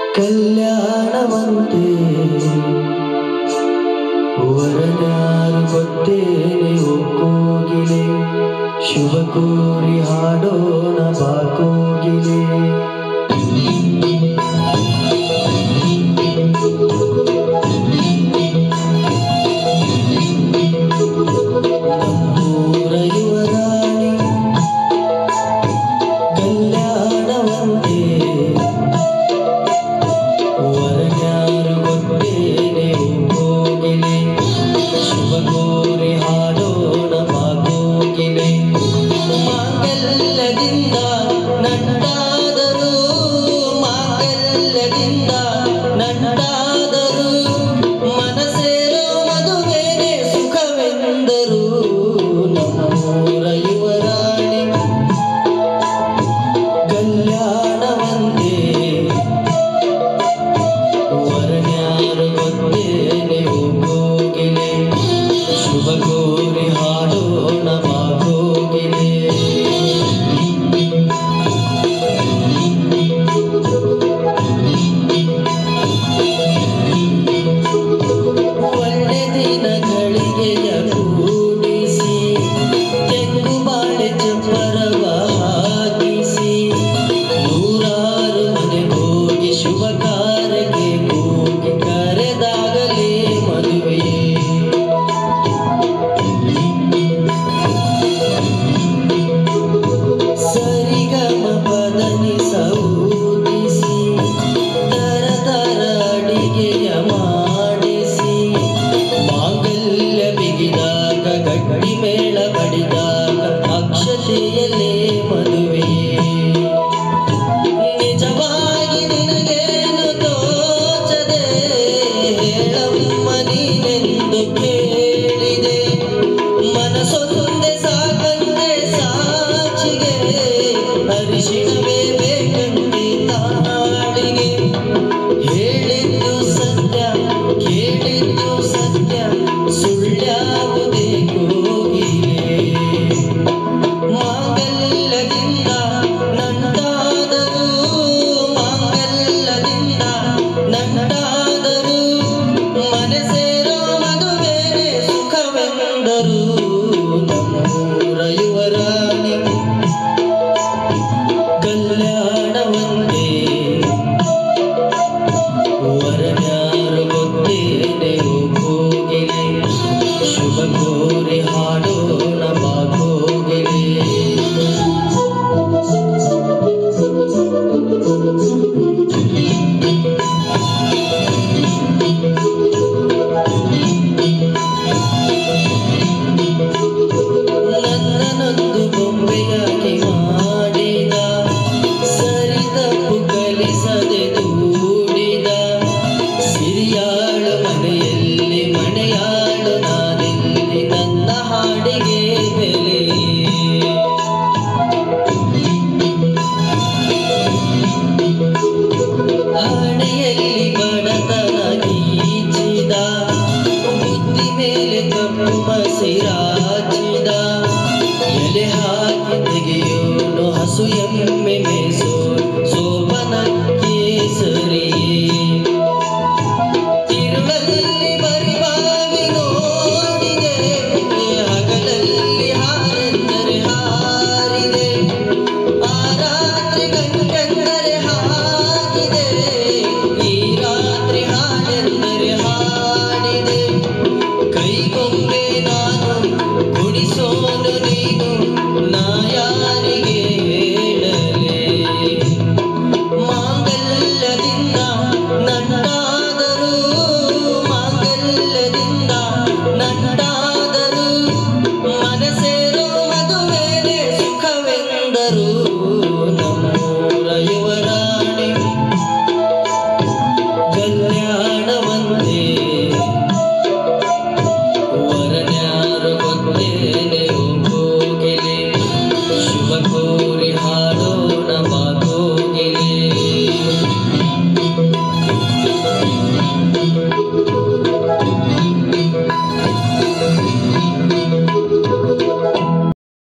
ಕಲ್ಯಾಣವಂತೆ ವರನ್ಯಾರು ಗೊತ್ತೇನೆ ಒಕ್ಕೋಗಿಲೆ ಶುಭ ಕೋರಿ ಹಾಡೋಣ ಬಾಕೋಗಿಲೆ ನಮ್ಮೂರ ಯುವರಾಣಿ ಕಲ್ಯಾಣವಂತೆ ವರನ್ಯಾರು ಗೊತ್ತೇನೆ ಒಕ್ಕೋಗಿಲೆ ಶುಭ ಕೋರಿ ಹಾಡೋಣ ಬಾಕೋಗಿಲೆ ಮಾಂಗಲ್ಯದಿಂದ ನಂಟಾದರು ಮಾಂಗಲ್ಯದಿಂದ ನಂಟಾದರು ಮನಸೇರೋ ಮದುವೆನೇ ಸುಖವೆಂದರು ನಮ್ಮೂರ ಯುವರಾಣಿ ಕಲ್ಯಾಣವಂತೆ ವರನ್ಯಾರು ಗೊತ್ತೇನೆ ಒಕ್ಕೋಗಿಲೆ ಶುಭ ಕೋರಿ ಹಾಡೋಣ ಬಾಕೋಗಿಲೆ ಒಳ್ಳೆ ದಿನಗಳಿಗೆಯ ಕೂಡಿಸಿ ತೆಂಗು ಬಾಳೆ ಚಪ್ಪರವ ಹಾಕಿಸಿ ನೂರಾರು ಮನೆ ಹೋಗಿ ಶುಭ ಕಾರ್ಯಕ್ಕೆ ಹೋಗಿ ಕರೆದಾಗಲೇ ಮದುವೆ ಸರಿಗಮ ಪದನಿ ಸೌದಿಸಿ ತರ ತರ ಅಡಿಗೆಯ ಮಾಡಿಸಿ ಮಾಂಗಲ್ಯ ಬಿಗಿದಾಗ ಗಟ್ಟಿ ಮೇಳ ಬಡಿದಾಗ ಅಕ್ಷತೆಯಲ್ಲೇ ಮದುವೆ ನಿಜವಾಗಿ ನಿನಗೇನು ತೋಚದೆ ಹೇಳಮ್ಮ ನೀನೆಂದು ಕೇಳಿದೆ ಮನಸೊಂದೆ ಸಾಕಂದೆ ಸಾಕ್ಷಿಗೆ ಅರಿಶಿಣವೇ ಬೇಕಂತೆ ತಾಳಿಗೆ ಹೇಳಿದ್ದು ಸತ್ಯ ಕೇಳಿದ್ದು ಸತ್ಯ ಸುಳ್ಳ್ಯಾವುದೇ ಕೋಗಿಲೆ ಮಾಂಗಲ್ಯದಿಂದ ನಂಟಾದರು ಮಾಂಗಲ್ಯದಿಂದ ನಂಟಾದರು ಮನಸೇರೋ ಮದುವೆನೇ ಸುಖವೆಂದರು ನಮ್ಮೂರ ಯುವರಾಣಿ ಕಲ್ಯಾಣವಂತೆ ವರನ್ಯಾರು ಗೊತ್ತೇನೆ ಒಕ್ಕೋಗಿಲೆ ಶುಭ ಕೋರಿ ಹಾಡೋಣ ಬಾಕೋಗಿಲೆ ನನ್ನನೊಂದು ಬೊಂಬೆಯಾಗಿ ಮಾಡಿದ ಸರಿ ತಪ್ಪು ಕಲಿಸದೆ ದೂಡಿದ ಸಿರಿಯಾಳು ಮನೆಯಲ್ಲಿ ಮನೆಯಾಳು ನಾನೆಲ್ಲಿ ನನ್ನ ಹಾಡಿಗೆ ಬೆಲೆ ಹಣೆಯಲ್ಲಿ ಬಡತನ ಗೀಚಿದ ಬುದ್ಧಿ ಮೇಲೆ ಕಪ್ಪು ಮಸಿರಾಚಿದ ಎಲೆ ಹಾಕಿ ತೆಗೆಯೋನು ಹಸು ಎಮ್ಮೆ ಮೇಸೋ ಸೋಮನ ಕೇಸರಿ ತಿರುಳಲ್ಲಿ ಬರಿವಾಗಿ ನೋಡಿದೆ ಹಗಲಲ್ಲಿ ಹಾರೆಂದರೆ ಹಾರಿದೆ ಆ ರಾತ್ರಿ ಗಂಟೆಂದರೆ ಹಾಕಿದೆ ಈ ರಾತ್ರಿ ಹಾಡೆಂದರೆ ಹಾಡಿದೆ ಕೈಗೊಂಬೆ ನಾನು ಗುಡಿಸೋನು ನೀನು ನಾ ಯಾರಿಗೆ ಹೇಳಲೆ ಮಾಂಗಲ್ಯದಿಂದ ನಂಟಾದರು ಮಾಂಗಲ್ಯದಿಂದ ನಂಟಾದರು ಮನಸೇರೋ ಮದುವೆನೇ ಸುಖವೆಂದರು ನಮ್ಮೂರ ಯುವರಾಣಿ ಕಲ್ಯಾಣವಂತೆ ವರನ್ಯಾರು ಗೊತ್ತೇನೆ ಒಕ್ಕೋಗಿಲೆ ಶುಭ